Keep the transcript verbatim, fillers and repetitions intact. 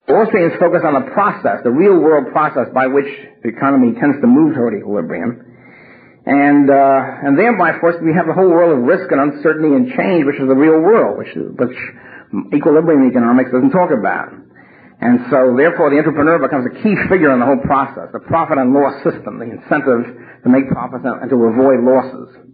Wall Street is focused on the process, the real-world process by which the economy tends to move toward equilibrium. And uh, and thereby, of course, we have the whole world of risk and uncertainty and change, which is the real world, which, which equilibrium economics doesn't talk about. And so, therefore, the entrepreneur becomes a key figure in the whole process, the profit and loss system, the incentive to make profits and to avoid losses.